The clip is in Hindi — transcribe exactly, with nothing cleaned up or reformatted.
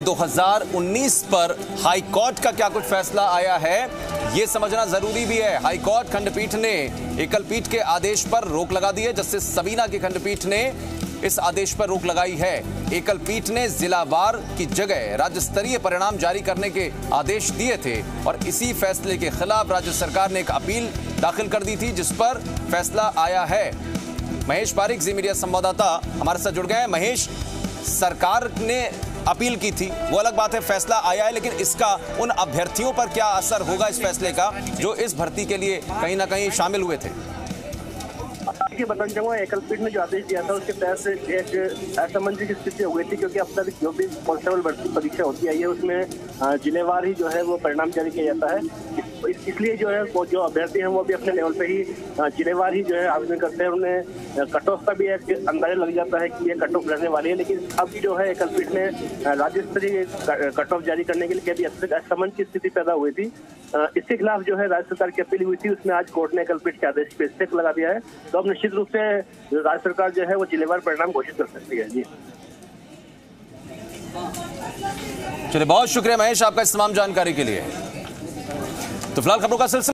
दो हज़ार उन्नीस पर हाई कोर्ट का क्या कुछ फैसला आया है, ये समझना जरूरी भी है। हाई कोर्ट खंडपीठ ने एकल पीठ के आदेश पर रोक लगा दी है। जस्टिस सबीना की खंडपीठ ने इस आदेश पर रोक लगाई है। एकल पीठ ने जिलावार की जगह राज्य स्तरीय परिणाम जारी करने के आदेश दिए थे और इसी फैसले के खिलाफ राज्य सरकार ने एक अपील दाखिल कर दी थी, जिस पर फैसला आया है। महेश पारिक, जी मीडिया संवाददाता, हमारे साथ जुड़ गए हैं। महेश, सरकार ने अपील की थी, वो अलग बात है, फैसला आया है, लेकिन इसका उन अभ्यर्थियों पर क्या असर होगा इस फैसले का जो इस भर्ती के लिए कहीं ना कहीं शामिल हुए थे? बताना चाहूंगा, एकल पीठ ने जो आदेश दिया था उसके तहत एक असमंजस की स्थिति हो गई थी, क्योंकि अब तक जो भी कांस्टेबल भर्ती परीक्षा होती आई है उसमें जिलेवार ही जो है वो परिणाम जारी किया जाता है। इसलिए जो है वो जो अभ्यर्थी हैं वो भी अपने लेवल पे ही जिलेवार ही जो है आवेदन करते हैं। उन्हें कट ऑफ का भी एक अंदाजा लग जाता है कि ये कट ऑफ रहने वाली है, लेकिन अब जो है एकल पीठ ने राज्य स्तरीय कट ऑफ जारी करने के लिए कभी अब तक असमंजस की स्थिति पैदा हुई थी। इसके खिलाफ जो है राज्य सरकार की अपील हुई थी, उसमें आज कोर्ट ने एकल पीठ के आदेश पे स्टेप लगा दिया है। तो अब निश्चित रूप से राज्य सरकार जो है वो जिलेवार परिणाम घोषित कर सकती है। जी चलिए, बहुत शुक्रिया महेश आपका इस तमाम जानकारी के लिए। तो फिलहाल खबरों का सिलसिला